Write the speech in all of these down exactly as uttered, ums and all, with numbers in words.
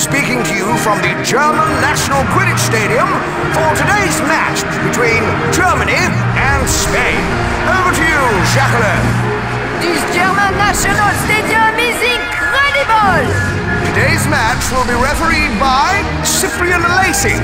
speaking to you from the German National Quidditch Stadium for today's match between Germany and Spain. Over to you, Jacqueline. This German National Stadium is incredible! Today's match will be refereed by Cyprien and Alesi.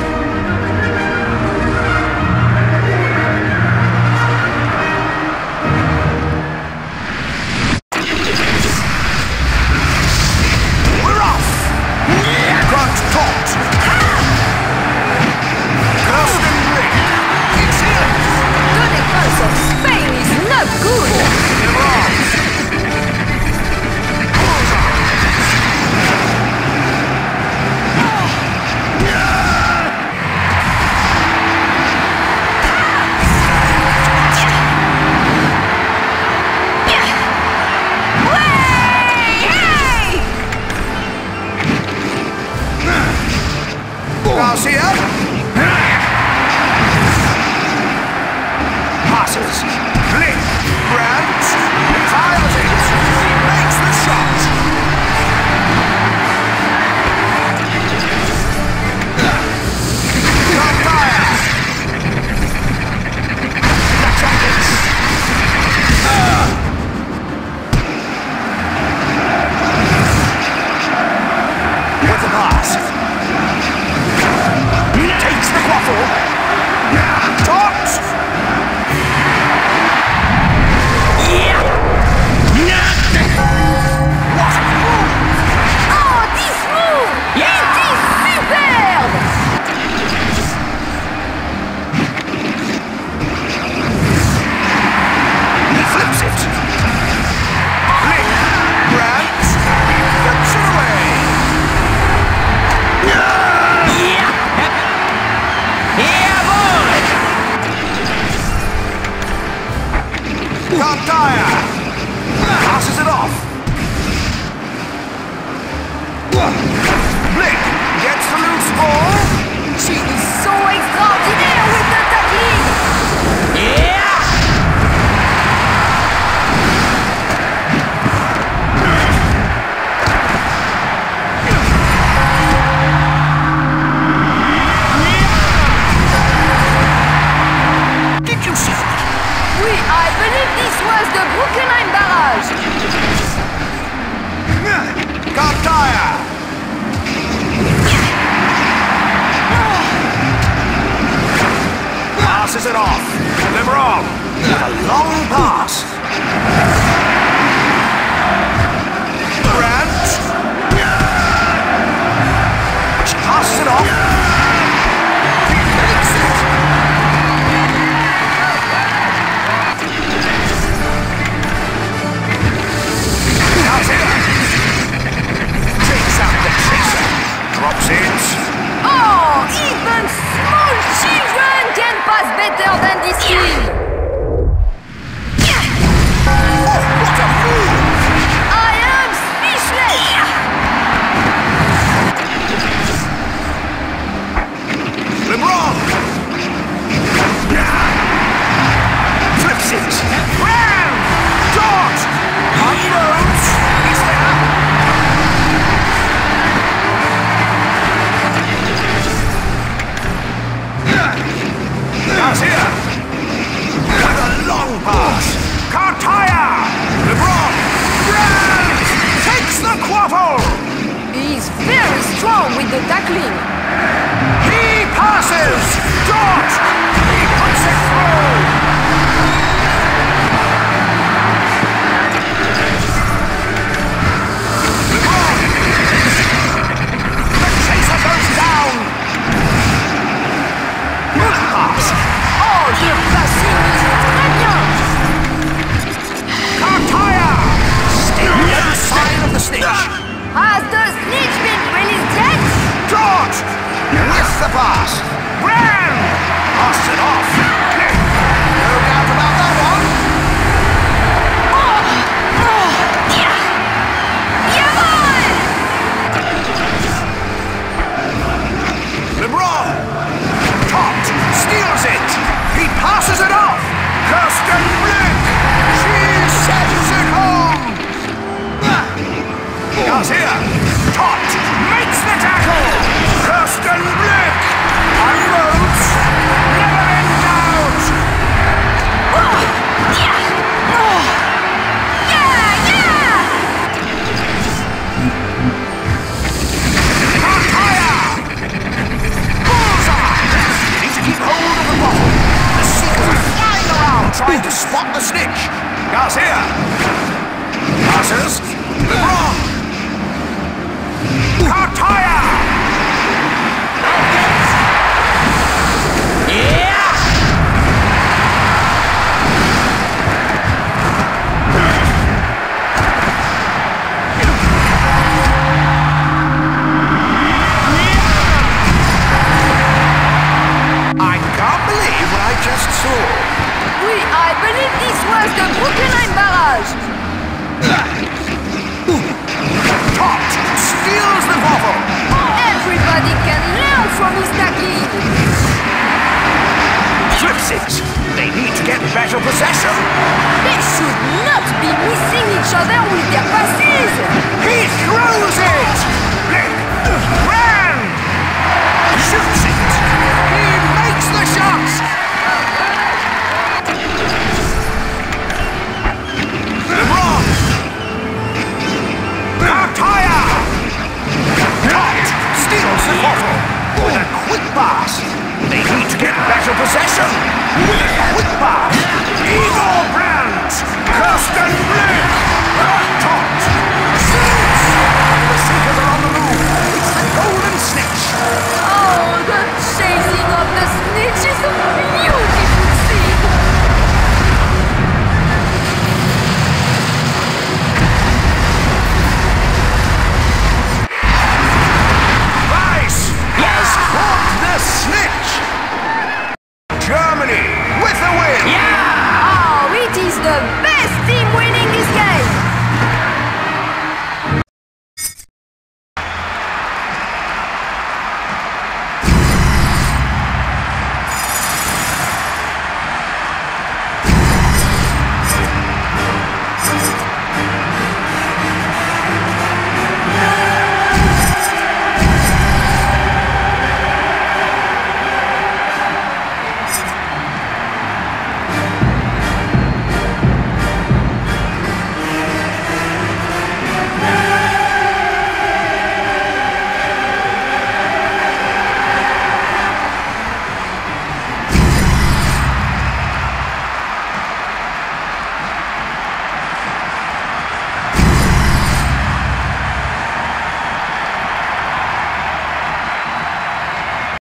Passes. Blink. Brandt. Fires it. Makes the shot. Not fire. The Jackets. With the pass. Takes the quaffle. Tops. Passes it off. Blake gets the loose ball. She is so extraordinaire with the tackling. Yeah! Did you see that? Oui, I believe this was the Brooklyn barrage. Got tire. Passes it off. LeBron with a long pass. Brandt. She passes it off. He makes it. Takes out the chaser. Drops it. Oh, even small children can pass better than this team. Oh, what a move! I am speechless. LeBron. Flips it. Ram! Dot! Unloads. He's there. Garcia. With a long pass. Cartaya. LeBron. Ram! Takes the quaffle. He's very strong with the tackling. He passes. Dot! He puts it through. Has the snitch been released yet? George! With the pass. Ram! Passed it off. No doubt about that one. Oh! Oh! Yeah! Yeah, boy! LeBron! Topped. Steals it. He passes it off. Kirsten Blick! She sends it home! Garcia! Topped! Makes the Blick! Unloads! Never in doubt! Oh, yeah! Oh, yeah, yeah! Higher! Bullseye! You need to keep hold of the bottle. The seekers are flying around trying to spot the snitch. Garcia! Passes! LeBron! Cartaya! Just saw. Oui, I believe this was the Brooklyn barrage. Tot steals the bottle. Everybody can learn from his tackling. Flipsies. They need to get better possession. They should not be missing each other with their passes. He throws it. Blick. Ran. Shoots it. He makes the shots. LeBron! Cartaya! Tot steals the bottle with a quick pass. They need to get better possession with a quick pass. Eagle Brandt! Kirsten Blick!